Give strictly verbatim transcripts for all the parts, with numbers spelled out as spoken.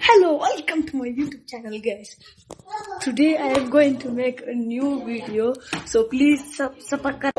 Hello, welcome to my YouTube channel, guys. Today I am going to make a new video, so please sub subscribe.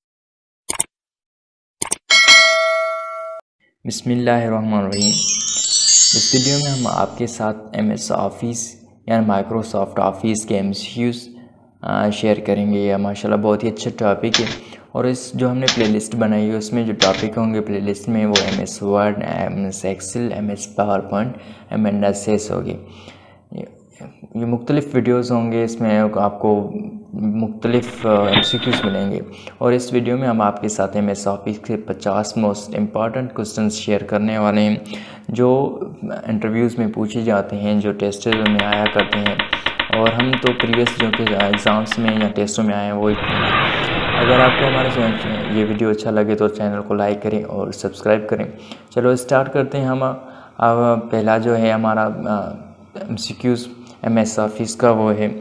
बिस्मिल्लाहिर्रहमानिर्रहीम। इस video में हम आपके साथ M S Office या Microsoft Office के M C Qs share करेंगे। यह माशाल्लाह बहुत ही अच्छा टॉपिक है और इस जो हमने प्लेलिस्ट बनाई है उसमें जो टॉपिक होंगे प्लेलिस्ट में वो M S Word, M S Excel, M S PowerPoint, M S S होगी। ये मुख्तलिफ़ वीडियोस होंगे, इसमें आपको मुख्तलिफ़ एम सी क्यूज़ मिलेंगे और इस वीडियो में हम आपके साथ एम एस ऑफिस के पचास मोस्ट इम्पॉर्टेंट क्वेश्चन शेयर करने वाले हैं जो इंटरव्यूज़ में पूछे जाते हैं, जो टेस्टों में आया करते हैं और हम तो प्रीवियस जो कि एग्ज़ाम्स में या टेस्टों में आए हैं वो ही। अगर आपको हमारे ये वीडियो अच्छा लगे तो चैनल को लाइक करें और सब्सक्राइब करें। चलो स्टार्ट करते हैं। हम अब पहला जो है हमारा M C Qs M S Office का वो है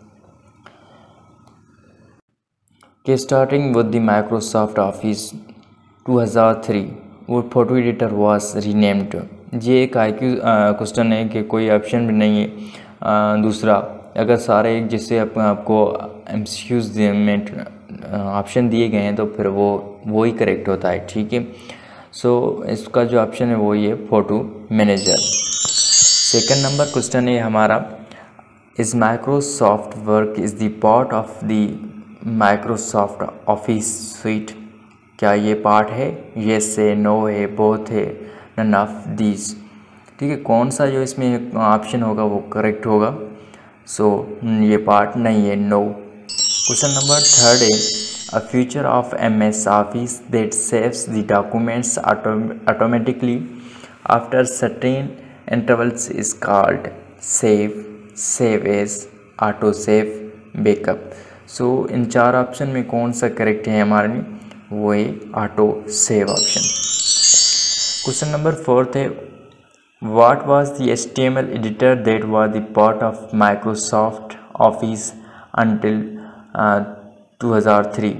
कि starting with the Microsoft Office two thousand three वो फोटो एडिटर वाज रीनेम्ड। ये एक आई क्यू क्वेश्चन है कि कोई ऑप्शन भी नहीं है। आ, दूसरा, अगर सारे एक जैसे आप, आपको एम सी क्यूज़ में ऑप्शन दिए गए हैं तो फिर वो वो ही करेक्ट होता है, ठीक है। सो so, इसका जो ऑप्शन है वो ये photo manager. Second number question है हमारा, is Microsoft work is the part of the Microsoft Office suite. क्या ये पार्ट है? येस है, नो है, बोथ है, नन ऑफ दीज। ठीक है, कौन सा जो इसमें ऑप्शन होगा वो करेक्ट होगा। सो so, ये पार्ट नहीं है, नो। क्वेश्चन नंबर थर्ड है, a feature of M S Office that saves the documents automatically after certain intervals is called save, save as, auto save, backup. So इन चार option में कौन सा करेक्ट है हमारे में? वो है auto save option. Question number fourth है, what was the H T M L editor that was the part of Microsoft Office until two thousand three.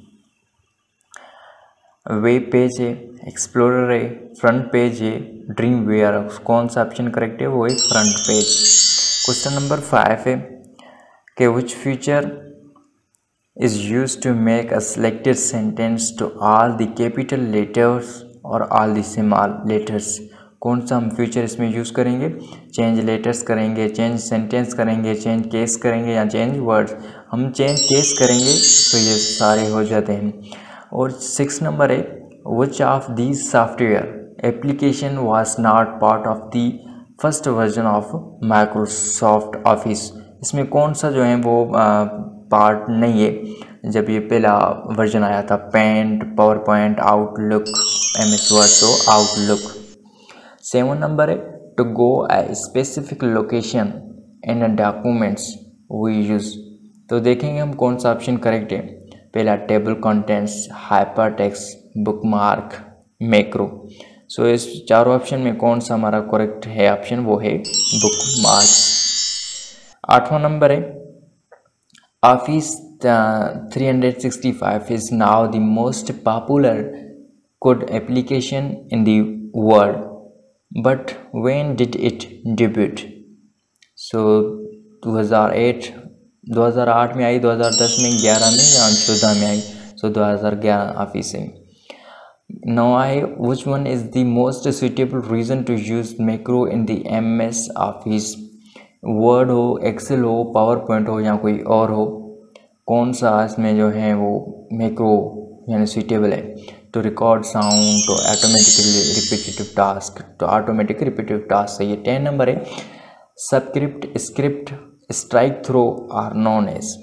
Web page है, एक्सप्लोरर है, फ्रंट पेज है, Dreamweaver. कौन सा option correct है? वो है FrontPage. Question number five है कि which feature is used to make a selected sentence to all the capital letters और all the small letters। कौन सा हम फीचर इसमें यूज़ करेंगे? चेंज लेटर्स करेंगे, चेंज सेंटेंस करेंगे, चेंज केस करेंगे या चेंज वर्ड्स। हम चेंज केस करेंगे तो ये सारे हो जाते हैं। और सिक्स नंबर है, which of these software application was not part of the first version of Microsoft Office. इसमें कौन सा जो है वो आ, पार्ट नहीं है जब ये पहला वर्जन आया था? Paint, PowerPoint, Outlook, M S Word, तो आउटलुक। सेवन नंबर है, to go a specific location in documents we use. तो देखेंगे हम कौन सा ऑप्शन करेक्ट है। पहला table contents, hypertext, bookmark, macro. So इस चारों ऑप्शन में कौन सा हमारा करेक्ट है ऑप्शन? वो है बुकमार्क्स। आठवां नंबर है, Office three sixty-five is now the most popular code application in the world, but when did it debut? So two thousand eight, दो हज़ार आठ में आई, दो हज़ार दस में, ग्यारह में या चौदह में आई। सो दो हज़ार ग्यारह ऑफिस है। Now I, which one is the most suitable reason to use macro in the M S Office? Word हो, एक्सेल हो, पावर पॉइंट हो या कोई और हो, कौन सा इसमें जो है वो मैक्रो यानी सुइटेबल है? तो रिकॉर्ड साउंड, तो ऑटोमेटिकली रिपीटेटिव टास्क, तो ऑटोमेटिक रिपीटेटिव टास्क है ये। टेन नंबर है, subscript, script, strike through or none as.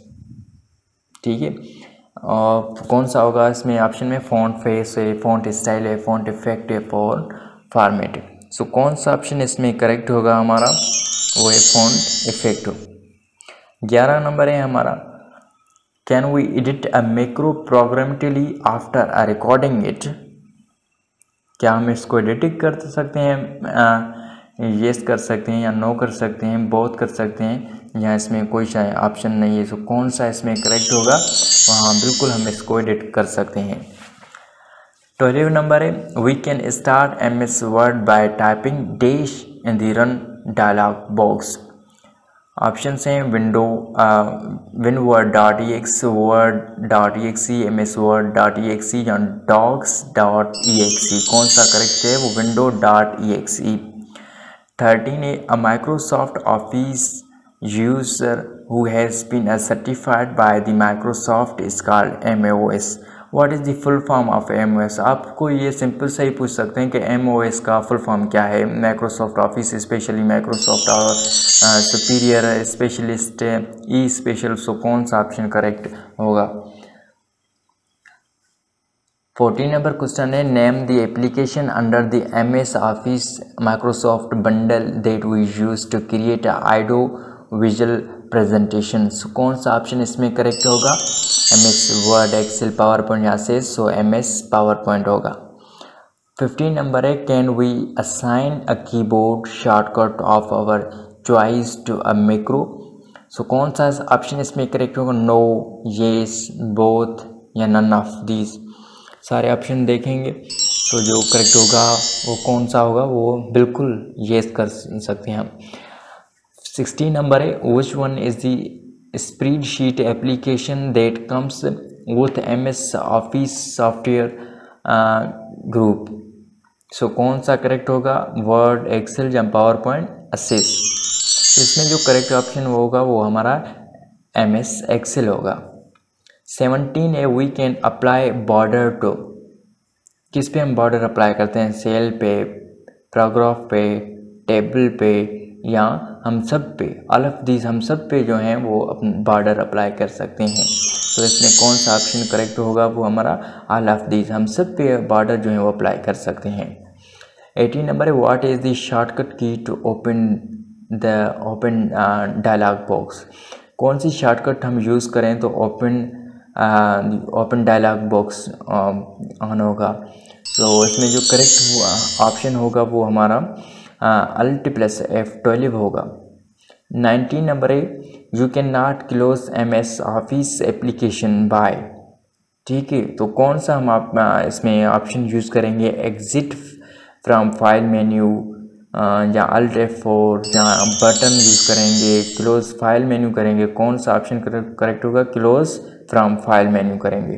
ठीक है, और कौन सा होगा इसमें ऑप्शन में? फॉन्ट फेस है, फॉन्ट स्टाइल है, फॉन्ट इफेक्ट है, फॉन्ट फॉर्मेट है। सो कौन सा ऑप्शन इसमें करेक्ट होगा हमारा? वो है फॉन्ट इफेक्ट। ग्यारह नंबर है हमारा, can we edit a macro programmatically after a recording it. क्या हम इसको एडिटिंग कर सकते हैं? येस कर सकते हैं या नो कर सकते हैं, बोथ कर सकते हैं, या इसमें कोई शायद ऑप्शन नहीं है। तो कौन सा इसमें करेक्ट होगा? वहाँ बिल्कुल हम इसको एडिट कर सकते हैं। ट्वेल्व नंबर है, we can start M S Word by typing dash in the run dialog box. Option हैं window Winword dot E X, Word dot E X E, M S Word dot E X E या docs dot E X E. कौन सा correct है? वो window dot E X E. Thirteen है a Microsoft Office user who has been certified by the Microsoft is called M O S. What is the full form of M O S? आपको ये simple से ही पूछ सकते हैं कि M O S का full form क्या है। माइक्रोसॉफ्ट ऑफिस स्पेशली माइक्रोसॉफ्ट और superior specialist E special. So कौन सा ऑप्शन करेक्ट होगा? फोर्टीन नंबर क्वेश्चन है name the application under the M S Office Microsoft bundle that we use to create audio visual presentation. कौन सा option इसमें correct होगा? M S Word, Excel, PowerPoint यहाँ से, so M S PowerPoint होगा। Fifteen number है can we assign a keyboard shortcut of our choice to a macro. So कौन सा ऑप्शन इसमें करेक्ट होगा? नो, येस, बोथ या none of these. सारे ऑप्शन देखेंगे तो जो करेक्ट होगा वो कौन सा होगा? वो बिल्कुल येस कर सकते हैं हम। सिक्सटीन नंबर है which one is the spreadsheet application that comes with M S Office software group. So कौन सा करेक्ट होगा? वर्ड, एक्सेल या पावर पॉइंट असेस। इसमें जो करेक्ट ऑप्शन होगा वो हमारा एम एस एक्सेल होगा। सेवनटीन है we can apply border to. किस पे हम बॉर्डर अप्लाई करते हैं? सेल पे, पैराग्राफ पे, टेबल पे या हम सब पे। ऑल ऑफ दीज हम सब पे जो हैं वो अपने बॉर्डर अप्लाई कर सकते हैं। तो इसमें कौन सा ऑप्शन करेक्ट होगा? वो हमारा ऑल ऑफ दीज हम सब पे बॉर्डर जो है वो अप्लाई कर सकते हैं। एटीन नंबर है what is the shortcut key to open the open dialog box. कौन सी शॉर्टकट हम यूज़ करें तो open open dialog box on होगा। तो इसमें जो करेक्ट ऑप्शन होगा वो हमारा अल्ट प्लस एफ ट्वेल्व होगा। नाइनटीन नंबर है you can not close M S Office application by. ठीक है, तो कौन सा हम आप इसमें ऑप्शन यूज़ करेंगे? एग्जिट फ्रॉम फाइल मेन्यू या अल्ट एफ फोर या बटन यूज़ करेंगे, क्लोज फाइल मेन्यू करेंगे। कौन सा ऑप्शन करेक्ट होगा? क्लोज फ्रॉम फाइल मेन्यू करेंगे।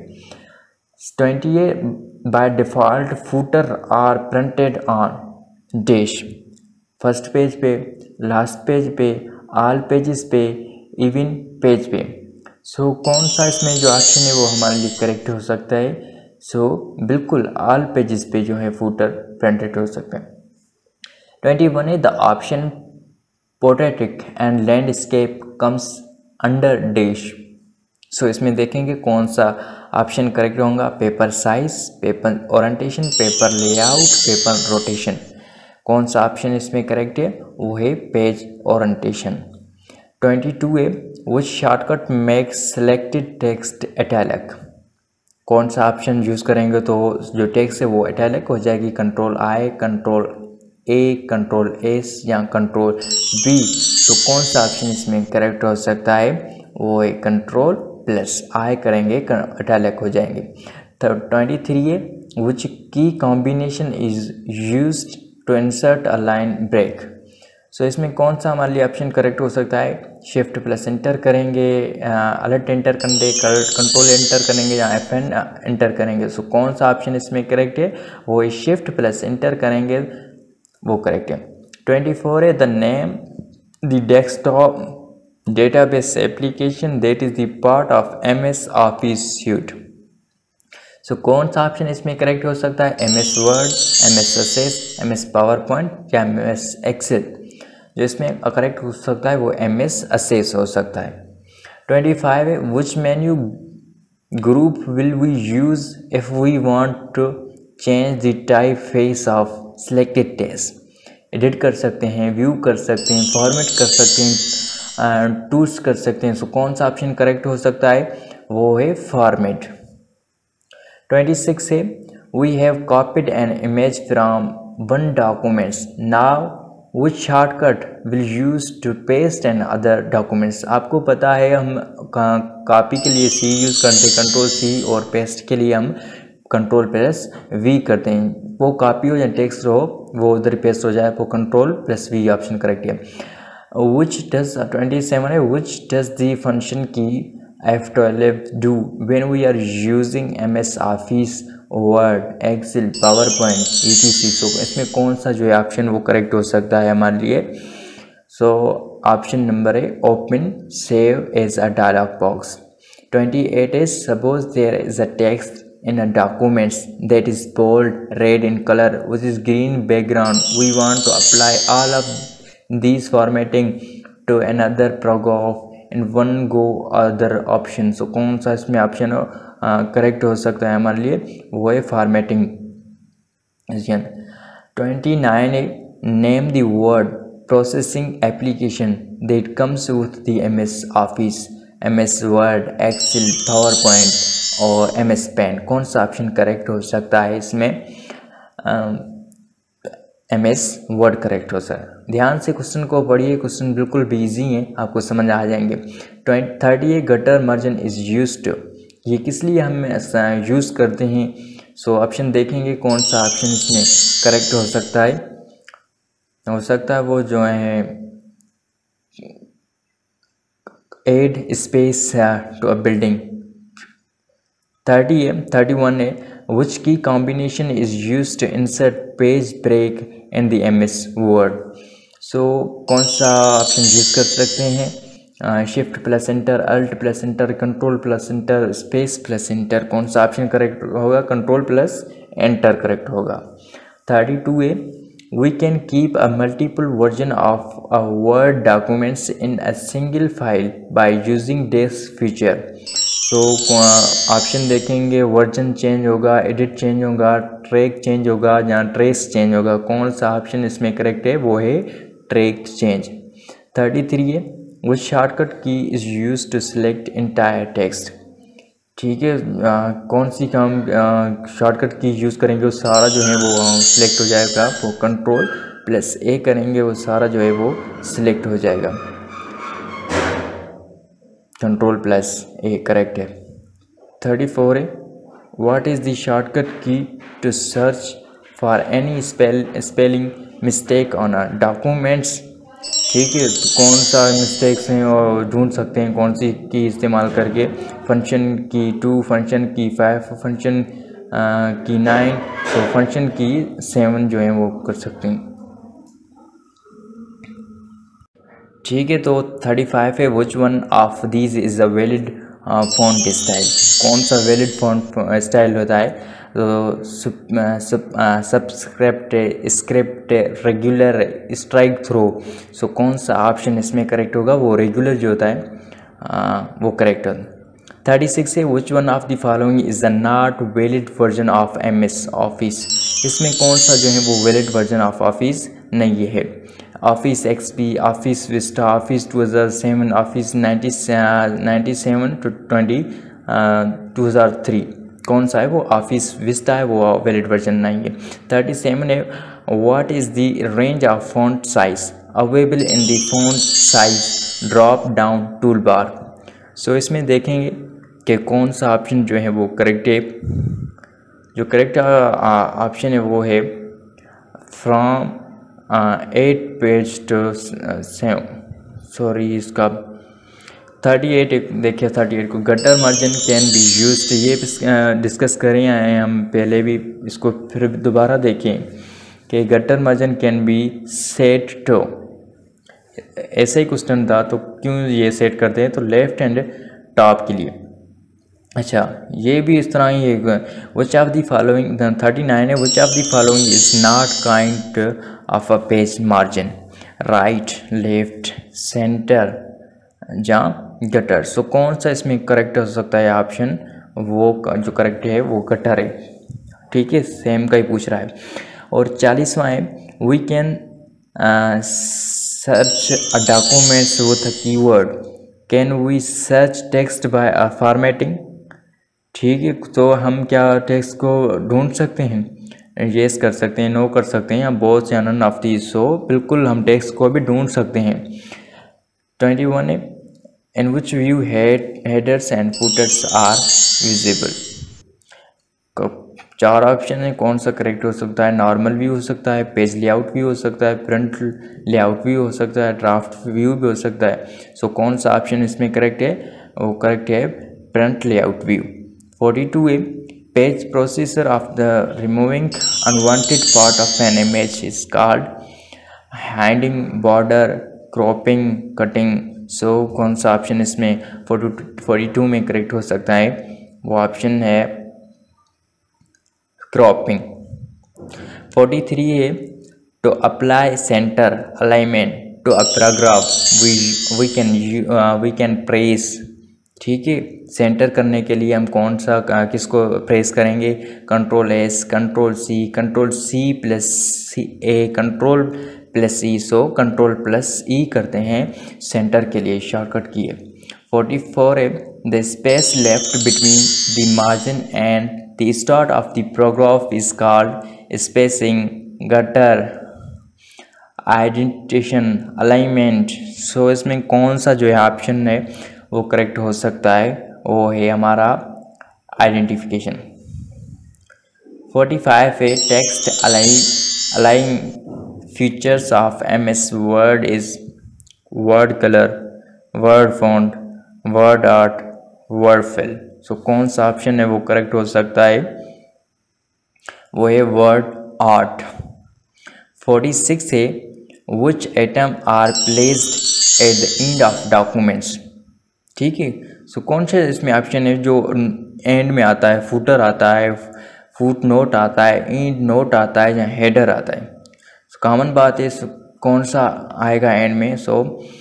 ट्वेंटी है by default footer are printed on dash. First page पे, लास्ट पेज पे, ऑल पेजेस पे, इवन पेज पे। सो so, कौन सा इसमें जो ऑप्शन है वो हमारे लिए करेक्ट हो सकता है? सो so, बिल्कुल ऑल पेजेस पे जो है फूटर प्रिंटेड हो सकता है। ट्वेंटी वन है the option portrait and landscape comes under dash. So इसमें देखेंगे कौन सा ऑप्शन करेक्ट होगा? Paper size, paper orientation, paper layout, paper rotation. कौन सा ऑप्शन इसमें करेक्ट है? वो है पेज ओरिएंटेशन। ट्वेंटी टू है which shortcut make selected text italic. कौन सा ऑप्शन यूज़ करेंगे तो जो टेक्स्ट है वो इटैलिक हो जाएगी? Control I, control A, control S या कंट्रोल बी। तो कौन सा ऑप्शन इसमें करेक्ट हो सकता है? वो है कंट्रोल प्लस आई करेंगे इटैलिक हो जाएंगे। ट्वेंटी थ्री है which key combination is used to insert a line break. So इसमें कौन सा हमारे लिए ऑप्शन करेक्ट हो सकता है? शिफ्ट प्लस एंटर करेंगे, अलर्ट एंटर करेंगे, कंट्रोल एंटर करेंगे या एफ एन एंटर करेंगे। सो कौन सा ऑप्शन इसमें करेक्ट है? वो शिफ्ट प्लस एंटर करेंगे, वो करेक्ट है। ट्वेंटी फोर है the name the desktop database application that is the part of M S Office suite. So कौन सा ऑप्शन इसमें करेक्ट हो सकता है? M S Word, M S Access, M S PowerPoint या M S Excel. जो इसमें correct हो सकता है वो एम एस एक्सेस हो सकता है। ट्वेंटी फाइव है which menu group will we use if we want to change the typeface of selected text. Edit कर सकते हैं, व्यू कर सकते हैं, फॉर्मेट कर सकते हैं, टूल्स कर सकते हैं। सो कौन सा ऑप्शन करेक्ट हो सकता है? वो है फॉर्मेट। ट्वेंटी सिक्स है we have copied an image from one documents now which shortcut will use to paste and other documents. आपको पता है हम कॉपी के लिए सी यूज़ करते हैं, कंट्रोल सी, और पेस्ट के लिए हम कंट्रोल प्लस वी करते हैं, वो कॉपी हो या टेक्स्ट हो वो उधर पेस्ट हो जाए, वो control plus V option correct है। विच डज ट्वेंटी सेवन है, which does the function key F twelve do when we are using M S Office Word Excel PowerPoint E T C. So इसमें कौन सा जो है option वो correct हो सकता है हमारे लिए। सो ऑप्शन नंबर है open save as a dialog box. Twenty eight is suppose there is a text in a document that is bold red in color with is green background. We want to apply all of these formatting to another paragraph in one go other option. So कौन सा इसमें option correct हो सकता है हमारे लिए, वो है फॉर्मेटिंग। ट्वेंटी नाइन है name the word processing application that comes with the M S Office, M S Word Excel PowerPoint और एम एस पेन। कौन सा ऑप्शन करेक्ट हो सकता है इसमें, एम एस वर्ड करेक्ट हो सकता है। ध्यान से क्वेश्चन को पढ़िए, क्वेश्चन बिल्कुल भी ईजी है, आपको समझ आ जाएंगे। Twenty thirty a gutter margin is used, ये किस लिए हम यूज़ करते हैं। सो ऑप्शन देखेंगे कौन सा ऑप्शन इसमें करेक्ट हो सकता है। हो सकता है वो जो है add space to a building. Thirty है थर्टी वन है which key combination is use to insert page break in the M S Word. So कौन सा ऑप्शन यूज कर सकते हैं, shift plus enter, alt plus enter, control plus enter, space plus enter. कौन सा option correct होगा, control plus enter correct होगा। Thirty two है we can keep a multiple version of a word documents in a single file by using this feature. so option देखेंगे version change होगा, edit change होगा, track change होगा या trace change होगा। कौन सा ऑप्शन इसमें करेक्ट है, वो है ट्रैक चेंज। थर्टी थ्री है which shortcut key is used to select entire text। ठीक है, आ, कौन सी काम शॉर्टकट की यूज़ करेंगे वो सारा जो है वो सिलेक्ट हो जाएगा। वो कंट्रोल प्लस ए करेंगे वो सारा जो है वो सिलेक्ट हो जाएगा। कंट्रोल प्लस ए करेक्ट है। थर्टी फोर है what is the shortcut key to search for any spell spelling mistake on a documents. ठीक है, तो कौन सा मिस्टेक्स हैं और ढूंढ सकते हैं कौन सी की इस्तेमाल करके। Function key two, function key five, function key nine, तो फंक्शन की सेवन जो है वो कर सकते हैं। ठीक है, तो थर्टी फाइव है which one of these is a valid font style. कौन सा वैलिड फॉन्ट स्टाइल होता है, तो subscript, script, regular, strikethrough. So कौन सा ऑप्शन इसमें करेक्ट होगा, वो रेगुलर जो होता है आ, वो करेक्ट होता है। थर्टी सिक्स है which one of the following is the not valid version of M S Office. इसमें कौन सा जो है वो वैलिड वर्जन ऑफ ऑफिस नहीं है। Office XP, Office Vista, Office two हज़ार seven, Office ninety ninety seven to twenty two हज़ार थ्री। कौन सा है वो ऑफिस विस्टा है, वो वैलिड वर्जन नहीं है। थर्टी सेवन है what is the range of font size available in the font size drop down toolbar. So इसमें देखेंगे कि कौन सा ऑप्शन जो है वो करेक्ट है। जो करेक्ट ऑप्शन है वो है from eight page to seven, sorry इसका थर्टी एट देखिए। थर्टी एट को gutter margin can be used, ये डिस्कस करें आए हम पहले भी, इसको फिर दोबारा देखें कि gutter margin can be set to. ऐसा ही क्वेश्चन था तो क्यों ये सेट करते हैं, तो लेफ्ट हैंड टॉप के लिए। अच्छा, ये भी इस तरह ही है which of the following, thirty nine है which of the following is not kind of a page margin, right, left, centre या गटर। सो कौन सा इसमें करेक्ट हो सकता है ऑप्शन, वो जो करेक्ट है वो गटर है। ठीक है, सेम का ही पूछ रहा है। और चालीसवां है we can search a documents with a keyword, can we search text by a formatting. ठीक है, तो हम क्या टेक्स्ट को ढूंढ सकते हैं, येस कर सकते हैं, नो कर सकते हैं, या बोथ या नन ऑफ दीज। सो बिल्कुल हम टेक्स्ट को भी ढूंढ सकते हैं। ट्वेंटी वन है in which view head headers and footers are visible। चार ऑप्शन है, कौन सा करेक्ट हो सकता है? नॉर्मल व्यू हो सकता है, पेज लेआउट भी हो सकता है, फ्रंट लेआउट भी हो सकता है, ड्राफ्ट व्यू भी हो सकता है। सो so, कौन सा ऑप्शन इसमें करेक्ट है? वो करेक्ट है front layout view. Forty two है page processor of the removing unwanted part of an image is called hiding, border, cropping, cutting. So कौन सा ऑप्शन इसमें फोर्टी टू में करेक्ट हो सकता है? वो ऑप्शन है क्रॉपिंग। फोर्टी थ्री है to apply centre alignment to a paragraph we we can we can press. ठीक है, सेंटर करने के लिए हम कौन सा किसको प्रेस करेंगे? Control S, control C, control C plus C A, control plus E. So control plus E करते हैं सेंटर के लिए, शॉर्टकट की है। फोर्टी फोर है the space left between the margin and the start of the paragraph is called spacing, gutter, identification, alignment. So इसमें कौन सा जो है ऑप्शन है वो करेक्ट हो सकता है? वो है हमारा आइडेंटिफिकेशन। फोर्टी फाइव है text align align features of M S Word is word colour, word font, word art, word fill. So कौन सा ऑप्शन है वो करेक्ट हो सकता है? वो है वर्ड आर्ट। फोर्टी सिक्स है which item are placed at the end of documents. ठीक है, सो कौन सा इसमें ऑप्शन है जो एंड में आता है? फुटर आता है, फुट नोट आता है, एंड नोट आता है, या हेडर आता है? सो कॉमन बात है, so, कौन सा आएगा एंड में? सो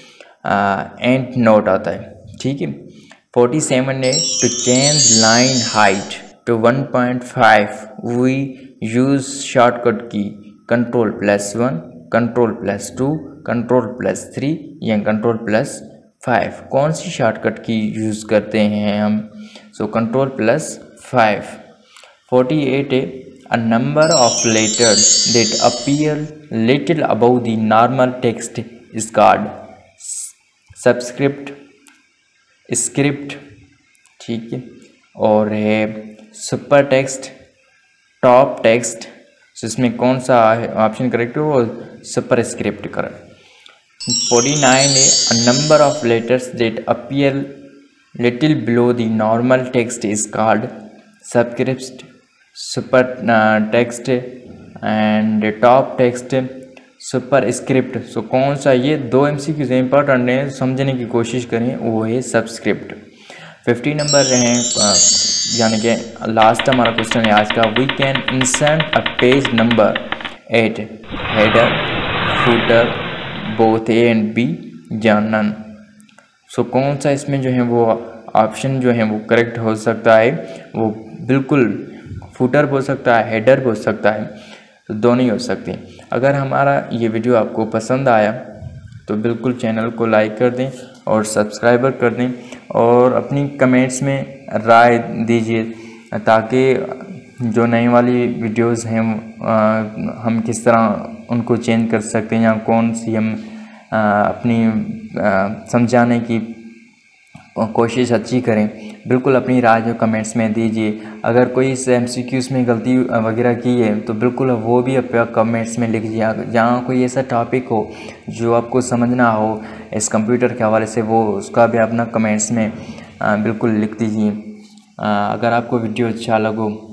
एंड नोट आता है। ठीक है। फोर्टी सेवन है to change line height to one point five we use shortcut key control plus one, control plus two, control plus three या कंट्रोल प्लस फाइव। कौन सी शॉर्टकट की यूज़ करते हैं हम? So control plus five. Forty eight है a number of letters that appear little above the normal text is called subscript, script. ठीक है, और है सुपर टेक्स्ट, टॉप टेक्स्ट। सो इसमें कौन सा ऑप्शन करेक्ट है? वो superscript correct. Forty nine है a number of letters that appear little below the normal text is called subscript, super text and top text, superscript. So कौन सा? ये दो एमसीक्यूज इंपॉर्टेंट हैं, समझने की कोशिश करें। वो है सबस्क्रिप्ट। फिफ्टी नंबर रहे यानी कि लास्ट हमारा क्वेश्चन है आज का। We can insert a page number at header, footer, both A and B या नन। सो कौन सा इसमें जो है वो ऑप्शन जो है वो करेक्ट हो सकता है? वो बिल्कुल फुटर हो सकता है, हेडर हो सकता है, तो दोनों ही हो सकते हैं। अगर हमारा ये वीडियो आपको पसंद आया तो बिल्कुल चैनल को लाइक कर दें और सब्सक्राइबर कर दें और अपनी कमेंट्स में राय दीजिए ताकि जो नई वाली वीडियोस हैं आ, हम किस तरह उनको चेंज कर सकते हैं या कौन सी हम आ, अपनी आ, समझाने की कोशिश अच्छी करें। बिल्कुल अपनी राय जो कमेंट्स में दीजिए। अगर कोई इस एमसीक्यूज़ में गलती वगैरह की है तो बिल्कुल वो भी आप कमेंट्स में लिख दीजिए। जहाँ कोई ऐसा टॉपिक हो जो आपको समझना हो इस कंप्यूटर के हवाले से, वो उसका भी अपना कमेंट्स में बिल्कुल लिख दीजिए। अगर आपको वीडियो अच्छा लगो